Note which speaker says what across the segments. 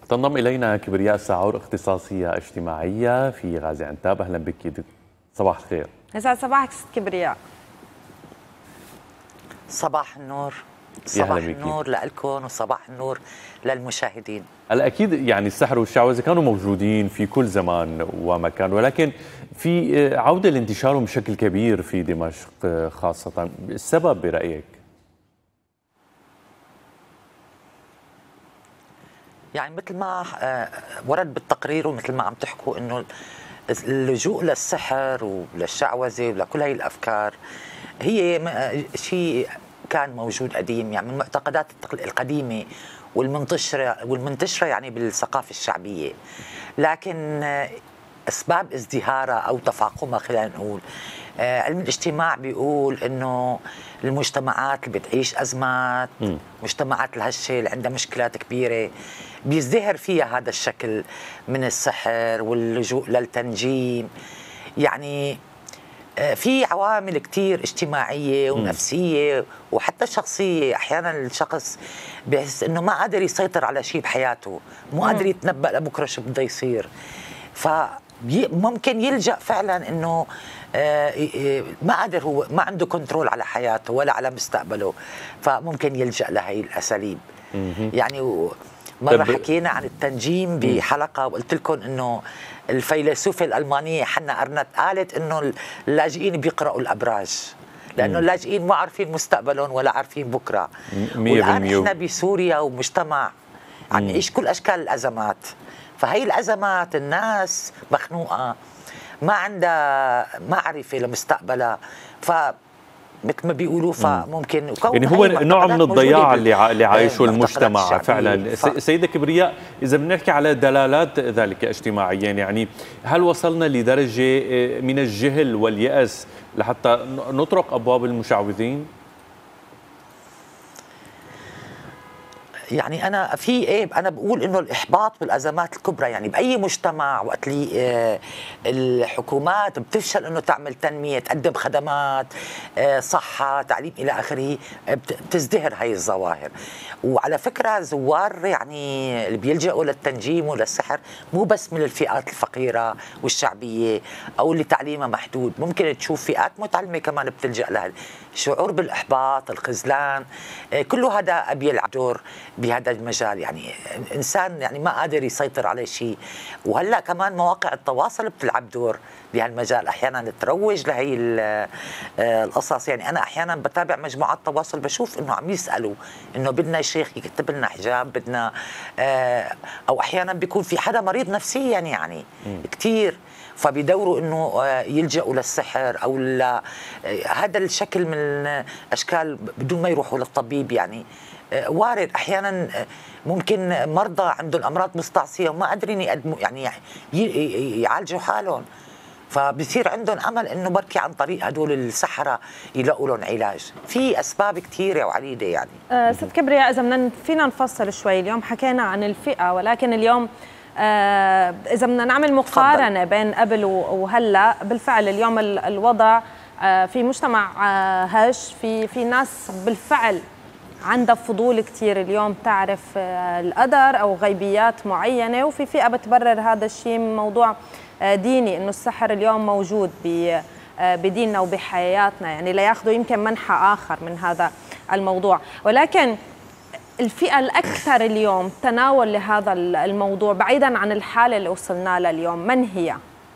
Speaker 1: تنضم إلينا كبرياء ساعور، اختصاصية اجتماعية في غازي عنتاب. أهلا بك، صباح الخير.
Speaker 2: يسعد صباحك ست كبرياء.
Speaker 3: صباح النور. صباح النور لكم وصباح النور للمشاهدين.
Speaker 1: هلا اكيد يعني السحر والشعوذه كانوا موجودين في كل زمان ومكان، ولكن في عوده لانتشارهم بشكل كبير في دمشق خاصه، السبب برايك؟
Speaker 3: يعني مثل ما ورد بالتقرير ومثل ما عم تحكوا انه اللجوء للسحر وللشعوذه ولكل هي الافكار هي شيء كان موجود قديم، يعني من المعتقدات القديمه والمنتشره يعني بالثقافه الشعبيه، لكن اسباب ازدهارها او تفاقمها خلينا نقول علم الاجتماع بيقول انه المجتمعات اللي بتعيش ازمات، مجتمعات الهشه اللي عندها مشكلات كبيره بيزدهر فيها هذا الشكل من السحر واللجوء للتنجيم. يعني في عوامل كتير اجتماعية ونفسية وحتى شخصية. أحيانا الشخص بيحس أنه ما قادر يسيطر على شيء بحياته، مو قادر يتنبأ لبكرة شو بده يصير، فممكن يلجأ فعلا أنه ما قادر، هو ما عنده كنترول على حياته ولا على مستقبله، فممكن يلجأ لهي الأساليب. يعني مرة حكينا عن التنجيم بحلقة وقلت لكم أنه الفيلسوفة الألمانية حنا أرنت قالت أنه اللاجئين بيقرأوا الأبراج، لأنه اللاجئين ما عارفين مستقبلهم ولا عارفين بكرة. والآن إحنا بسوريا ومجتمع عم يعيش كل أشكال الأزمات، فهي الأزمات الناس مخنوقة ما عندها معرفة لمستقبلها، مثل ما بيقولوا فممكن
Speaker 1: يعني هو نوع من الضياع اللي عايشه المجتمع فعلا. سيدة كبرياء، إذا بنحكي على دلالات ذلك اجتماعيا، يعني هل وصلنا لدرجة من الجهل واليأس لحتى نطرق أبواب المشعوذين؟
Speaker 3: يعني انا بقول انه الاحباط والازمات الكبرى يعني باي مجتمع وقت لي الحكومات بتفشل انه تعمل تنميه، تقدم خدمات صحه تعليم الى اخره، بتزدهر هي الظواهر. وعلى فكره زوار يعني اللي بيلجأوا للتنجيم وللسحر مو بس من الفئات الفقيره والشعبيه او اللي تعليمها محدود، ممكن تشوف فئات متعلمه كمان بتلجأ لها. الشعور بالاحباط، الخذلان، كله هذا بيلعب دور بهذا المجال. يعني انسان يعني ما قادر يسيطر على شيء. وهلا كمان مواقع التواصل بتلعب دور بهالمجال، احيانا تروج لهي القصص. يعني انا احيانا بتابع مجموعات تواصل بشوف انه عم يسالوا انه بدنا شيخ يكتب لنا حجاب، بدنا او احيانا بيكون في حدا مريض نفسيا يعني كثير، فبيدوروا انه يلجأوا للسحر او هذا الشكل من الاشكال بدون ما يروحوا للطبيب. يعني وارد احيانا ممكن مرضى عندهم امراض مستعصيه وما قادرين يقدموا يعني يعالجوا حالهم، فبصير عندهم امل انه بركي عن طريق هدول السحره يلاقوا لهم علاج. في اسباب كثيره وعديده يعني.
Speaker 2: ست كبرياء، اذا فينا نفصل شوي، اليوم حكينا عن الفئه، ولكن اليوم إذا بدنا نعمل مقارنة بين قبل وهلا، بالفعل اليوم الوضع في مجتمع هش، في ناس بالفعل عندها فضول كثير اليوم تعرف القدر أو غيبيات معينة، وفي فئة بتبرر هذا الشيء موضوع ديني، إنه السحر اليوم موجود بديننا وبحياتنا، يعني لياخذوا يمكن منحى آخر من هذا الموضوع. ولكن الفئة الأكثر اليوم تناول لهذا الموضوع بعيداً عن الحالة اللي وصلنا لها اليوم، من هي؟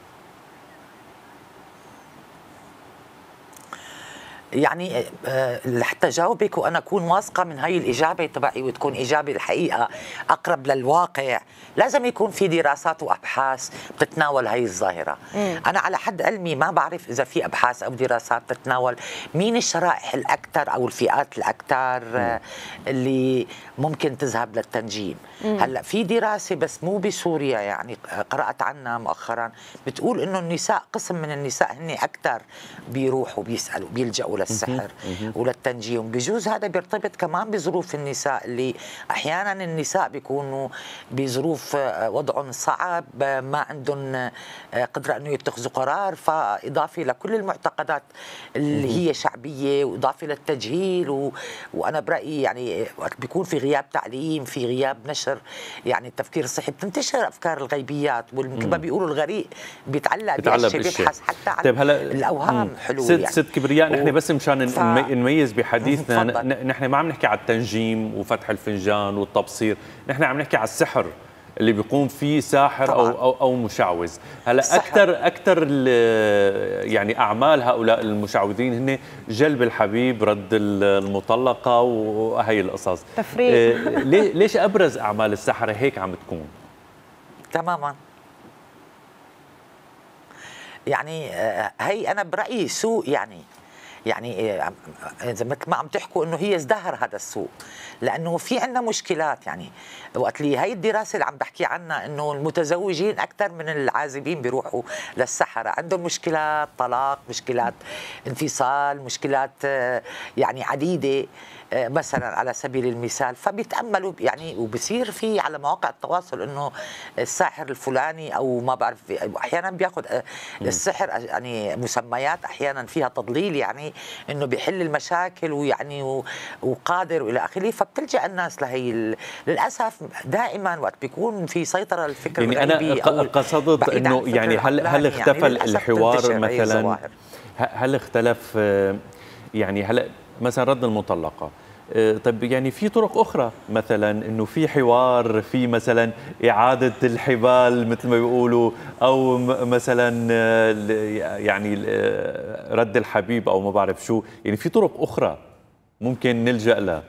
Speaker 3: يعني لحتى جاوبك وانا اكون واثقه من هاي الاجابه تبعي وتكون اجابه الحقيقه اقرب للواقع، لازم يكون في دراسات وابحاث بتتناول هاي الظاهره. انا على حد علمي ما بعرف اذا في ابحاث او دراسات بتتناول مين الشرائح الاكثر او الفئات الاكثر اللي ممكن تذهب للتنجيم. هلا في دراسه بس مو بسوريا، يعني قرات عنها مؤخرا، بتقول انه النساء، قسم من النساء هن اكثر بيروحوا بيسالوا بيلجأوا وللسحر وللتنجيم. بجوز هذا بيرتبط كمان بظروف النساء، اللي أحيانا النساء بيكونوا بظروف وضعهم صعب، ما عندهم قدرة أنه يتخذوا قرار، فإضافة لكل المعتقدات اللي هي شعبية، وإضافة للتجهيل وأنا برأيي يعني وقت بيكون في غياب تعليم، في غياب نشر يعني التفكير الصحي، بتنتشر أفكار الغيبيات، وكما بيقولوا الغريق بيتعلق بأشياء، بيبحث حتى عن
Speaker 1: طيب هلا
Speaker 3: الأوهام حلول.
Speaker 1: ست كبرياء، نحن بس مشان نميز بحديثنا، نحن ما عم نحكي على التنجيم وفتح الفنجان والتبصير، نحن عم نحكي على السحر اللي بيقوم فيه ساحر أو مشعوذ. هلا اكثر يعني اعمال هؤلاء المشعوذين هن جلب الحبيب، رد المطلقه وهي القصص.
Speaker 2: تفريق.
Speaker 1: ليش ابرز اعمال السحره هيك عم تكون؟
Speaker 3: تماما. يعني هي انا برايي سوء، يعني مثل ما عم تحكوا انه هي ازدهر هذا السوق، لانه في عندنا مشكلات. يعني وقت اللي هي الدراسه اللي عم بحكي عنها انه المتزوجين اكثر من العازبين بيروحوا للسحره، عندهم مشكلات طلاق، مشكلات انفصال، مشكلات يعني عديده مثلا على سبيل المثال، فبيتاملوا يعني، وبصير في على مواقع التواصل انه الساحر الفلاني او ما بعرف، احيانا بياخذ السحر يعني مسميات احيانا فيها تضليل، يعني انه بيحل المشاكل ويعني وقادر والى اخره، فبتلجا الناس لهي. للاسف دائما وقت بيكون في سيطره الفكر
Speaker 1: يعني
Speaker 3: الغيبي،
Speaker 1: انا قصدت انه يعني هل اختفى يعني الحوار مثلا؟ هل اختلف يعني هلا مثلا رد المطلقه؟ طيب يعني في طرق اخرى، مثلا انه في حوار، في مثلا اعاده الحبال مثل ما بيقولوا، او مثلا يعني رد الحبيب او ما بعرف شو، يعني في طرق اخرى ممكن نلجا لها.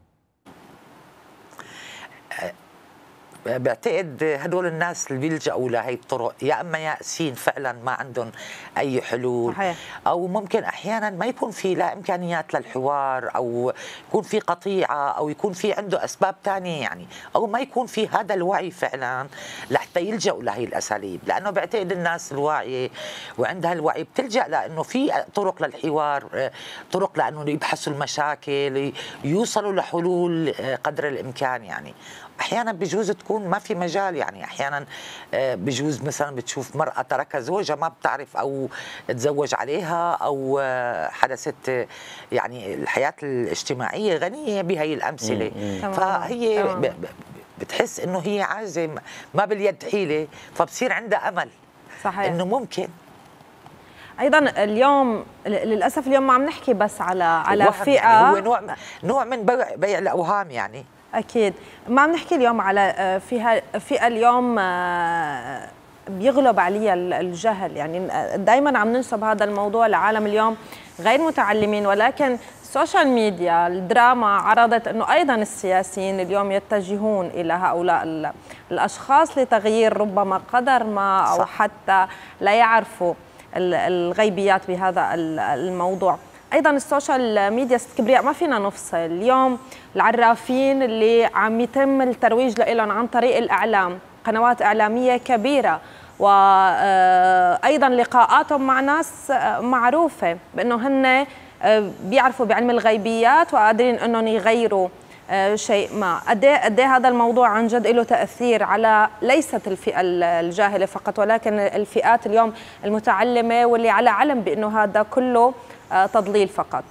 Speaker 3: بعتقد هدول الناس اللي بيلجأوا لهي الطرق يا اما يائسين فعلا ما عندهم اي حلول،
Speaker 2: صحيح.
Speaker 3: او ممكن احيانا ما يكون في لا امكانيات للحوار، او يكون في قطيعه، او يكون في عنده اسباب ثانيه يعني، او ما يكون في هذا الوعي فعلا لحتى يلجأوا لهي الاساليب. لانه بعتقد الناس الواعيه وعندها الوعي بتلجأ لانه في طرق للحوار، طرق لانه يبحثوا المشاكل، يوصلوا لحلول قدر الامكان. يعني احيانا بجوز تكون ما في مجال، يعني احيانا بجوز مثلا بتشوف مرأة تركها زوجها ما بتعرف، او تزوج عليها، او حدثت يعني الحياة الاجتماعية غنية بهي الامثلة، فهي بتحس انه هي عاجزة، ما باليد حيلة، فبصير عندها امل. صحيح. انه ممكن.
Speaker 2: ايضا اليوم للاسف اليوم ما عم نحكي بس على فئة،
Speaker 3: يعني هو نوع من بيع الاوهام يعني.
Speaker 2: أكيد ما عم نحكي اليوم على فئة اليوم بيغلب عليها الجهل، يعني دائما عم ننسب هذا الموضوع لعالم اليوم غير متعلمين، ولكن السوشيال ميديا الدراما عرضت أنه أيضا السياسيين اليوم يتجهون إلى هؤلاء الأشخاص لتغيير ربما قدر ما، أو صح. حتى لا يعرفوا الغيبيات بهذا الموضوع. ايضا السوشيال ميديا ست كبرياء ما فينا نفصل اليوم العرافين اللي عم يتم الترويج لهم عن طريق الاعلام، قنوات اعلاميه كبيره، وايضا لقاءاتهم مع ناس معروفه بانه هن بيعرفوا بعلم الغيبيات وقادرين انهم يغيروا شيء ما. قد ايه هذا الموضوع عن جد له تاثير على ليست الفئه الجاهله فقط، ولكن الفئات اليوم المتعلمه واللي على علم بانه هذا كله تضليل فقط.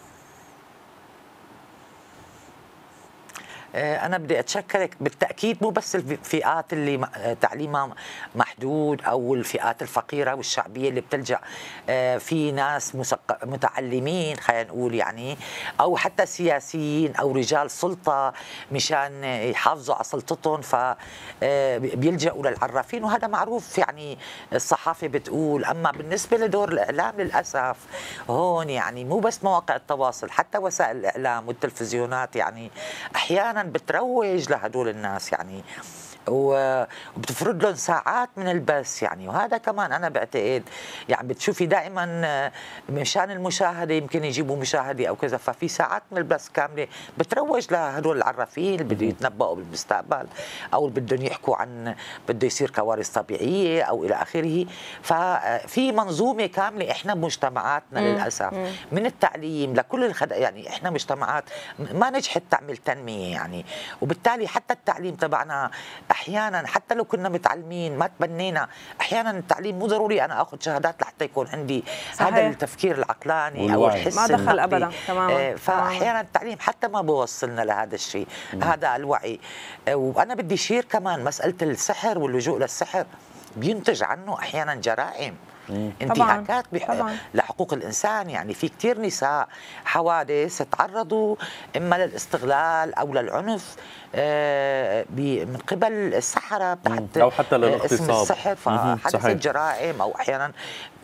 Speaker 3: أنا بدي أتشكرك. بالتأكيد مو بس الفئات اللي تعليمها محدود أو الفئات الفقيرة والشعبية اللي بتلجأ، في ناس متعلمين خلينا نقول يعني، أو حتى سياسيين أو رجال سلطة مشان يحافظوا على سلطتهم فبيلجأوا للعرافين، وهذا معروف يعني الصحافة بتقول. أما بالنسبة لدور الإعلام للأسف هون يعني مو بس مواقع التواصل، حتى وسائل الإعلام والتلفزيونات يعني أحيانا احيانا بتروج لهدول الناس يعني، وبتفرض لهم ساعات من البث يعني. وهذا كمان انا بعتقد يعني بتشوفي دائما مشان المشاهده يمكن يجيبوا مشاهده او كذا، ففي ساعات من البث كامله بتروج لهدول العرافين اللي بده يتنبؤوا بالمستقبل او اللي بدهم يحكوا عن بده يصير كوارث طبيعيه او الى اخره. ففي منظومه كامله احنا بمجتمعاتنا للاسف من التعليم لكل يعني احنا مجتمعات ما نجحت تعمل تنميه يعني، وبالتالي حتى التعليم تبعنا احيانا حتى لو كنا متعلمين ما تبنينا. احيانا التعليم مو ضروري انا اخذ شهادات لحتى يكون عندي صحيح. هذا التفكير العقلاني او الحس
Speaker 2: ما دخل ابدا تماما.
Speaker 3: فاحيانا التعليم حتى ما بوصلنا لهذا الشيء، هذا الوعي. وانا بدي اشير كمان مساله السحر واللجوء للسحر بينتج عنه احيانا جرائم، انتهاكات لحقوق الإنسان يعني. في كتير نساء حوادث تعرضوا إما للاستغلال أو للعنف من قبل السحرة تحت
Speaker 1: أو حتى للاغتصاب
Speaker 3: اسم السحر، فحدثت جرائم أو أحيانا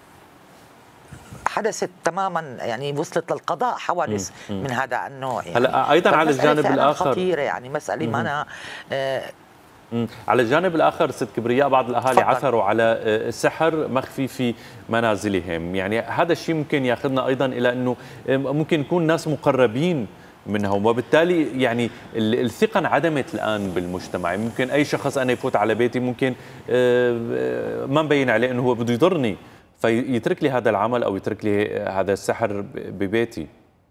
Speaker 3: حدثت تماما يعني وصلت للقضاء حوادث من هذا النوع يعني.
Speaker 1: هلا أيضا على الجانب الآخر
Speaker 3: خطيرة يعني مسألة ما أنا
Speaker 1: على الجانب الآخر ست كبرياء بعض الأهالي عثروا على السحر مخفي في منازلهم، يعني هذا الشيء ممكن ياخذنا أيضا إلى أنه ممكن يكون ناس مقربين منهم، وبالتالي يعني الثقة انعدمت الآن بالمجتمع. ممكن أي شخص أنا يفوت على بيتي ممكن ما مبين عليه أنه هو بده يضرني فيترك لي هذا العمل أو يترك لي هذا السحر ببيتي.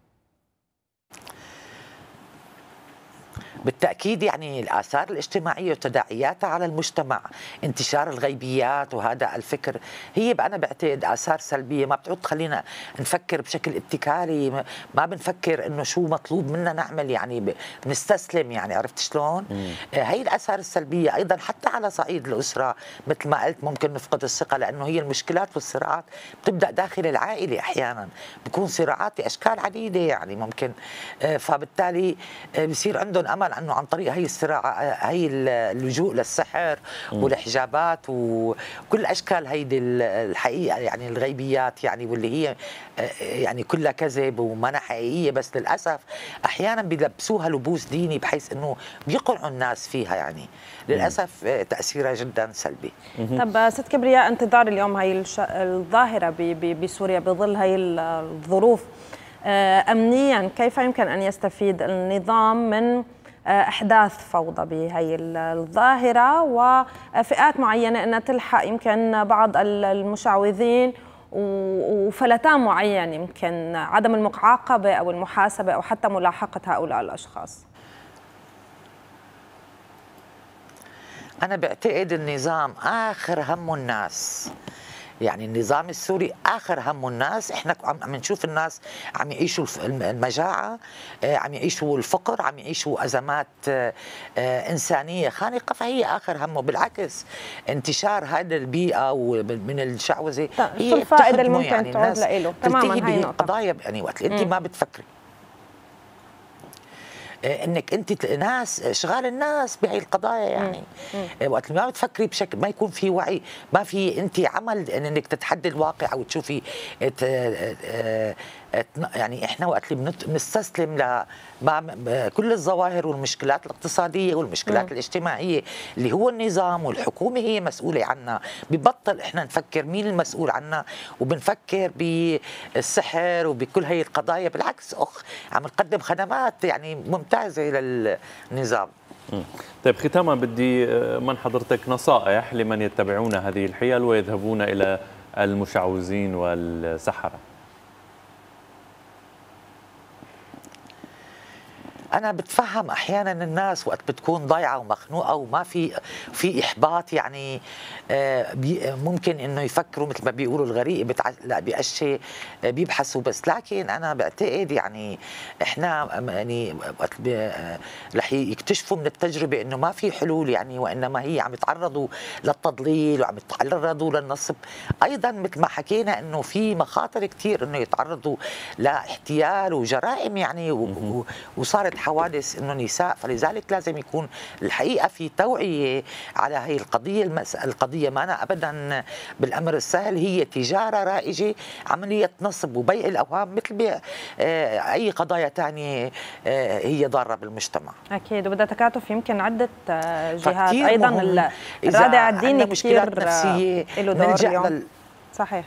Speaker 3: بالتأكيد يعني الآثار الاجتماعية وتداعياتها على المجتمع، انتشار الغيبيات وهذا الفكر هي أنا بعتقد آثار سلبية ما بتعود تخلينا نفكر بشكل ابتكاري، ما بنفكر إنه شو مطلوب منا نعمل يعني بنستسلم يعني. عرفت شلون؟ هي الآثار السلبية أيضا حتى على صعيد الأسرة مثل ما قلت ممكن نفقد الثقة، لأنه هي المشكلات والصراعات بتبدأ داخل العائلة، أحيانا بكون صراعات بأشكال عديدة يعني ممكن، فبالتالي بصير عندهم أمل انه عن طريق هي الصراع هي اللجوء للسحر والحجابات وكل اشكال هيدي الحقيقه يعني الغيبيات يعني واللي هي يعني كلها كذب وما حقيقيه، بس للاسف احيانا بيلبسوها لبوس ديني بحيث انه بيقنعوا الناس فيها يعني. للاسف تاثيرها جدا سلبي.
Speaker 2: طب ست كبرياء، انتظار اليوم هي الظاهره بسوريا بظل هي الظروف امنيا، كيف يمكن ان يستفيد النظام من احداث فوضى بهي الظاهره وفئات معينه انها تلحق يمكن بعض المشعوذين وفلتان معين، يمكن عدم المعاقبه او المحاسبه او حتى ملاحقه هؤلاء الاشخاص؟
Speaker 3: انا بعتقد النظام اخر همه الناس، يعني النظام السوري آخر هم الناس. احنا عم نشوف الناس عم يعيشوا المجاعة، عم يعيشوا الفقر، عم يعيشوا أزمات إنسانية خانقة، فهي آخر همه. بالعكس انتشار هذه البيئة ومن الشعوذة
Speaker 2: هي الفائدة اللي ممكن
Speaker 3: يعني
Speaker 2: تعود له تماما. هي
Speaker 3: القضايا يعني وقت انت ما بتفكري انك انت ناس شغال الناس بهي القضايا يعني وقت ما بتفكري بشكل ما يكون في وعي، ما في انت عمل انك تتحدي الواقع او تشوفي يعني احنا وقت اللي بنستسلم كل الظواهر والمشكلات الاقتصاديه والمشكلات الاجتماعيه اللي هو النظام والحكومه هي مسؤوله عنها، ببطل احنا نفكر مين المسؤول عنها وبنفكر بالسحر وبكل هي القضايا. بالعكس عم نقدم خدمات يعني ممتازه للنظام.
Speaker 1: طيب ختاما بدي من حضرتك نصائح لمن يتبعون هذه الحيل ويذهبون الى المشعوذين والسحرة.
Speaker 3: أنا بتفهم أحيانا الناس وقت بتكون ضايعة ومخنوقة وما في إحباط يعني ممكن إنه يفكروا مثل ما بيقولوا الغريق لا بقشة بيبحثوا بس. لكن أنا بعتقد يعني إحنا يعني وقت رح يكتشفوا من التجربة إنه ما في حلول يعني، وإنما هي عم يتعرضوا للتضليل وعم يتعرضوا للنصب. أيضا مثل ما حكينا إنه في مخاطر كثير إنه يتعرضوا لاحتيال وجرائم يعني وصارت الحوادث انه نساء، فلذلك لازم يكون الحقيقه في توعيه على هي القضيه. القضيه ما أنا ابدا بالامر السهل، هي تجاره رائجه، عمليه نصب وبيع الاوهام مثل اي قضايا ثانيه هي ضاره بالمجتمع.
Speaker 2: اكيد، وبدها تكاتف يمكن عده جهات ايضا. الرادع الديني كثير
Speaker 3: نفسيه
Speaker 2: له دور اليوم. صحيح،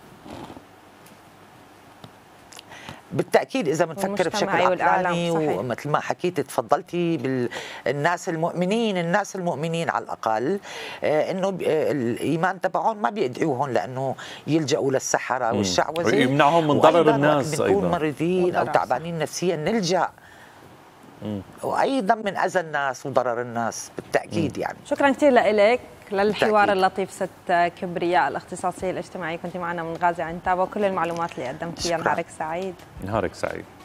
Speaker 3: بالتأكيد إذا بنفكر بشكل عقلاني ومثل ما حكيت تفضلتي بالناس المؤمنين على الأقل، إنه الإيمان تبعهم ما بيدعوهم لأنه يلجأوا للسحرة والشعوذة،
Speaker 1: يمنعهم من ضرر الناس.
Speaker 3: أيضا بنكون مريضين أو تعبانين نفسيا نلجأ وأيضا من أذى الناس وضرر الناس بالتأكيد. يعني
Speaker 2: شكرا كثير لك للحوار اللطيف ست كبرياء، الاختصاصية الاجتماعية، كنت معنا من غازي عنتابة، وكل المعلومات اللي قدمتيها. نهارك سعيد.
Speaker 1: نهارك سعيد.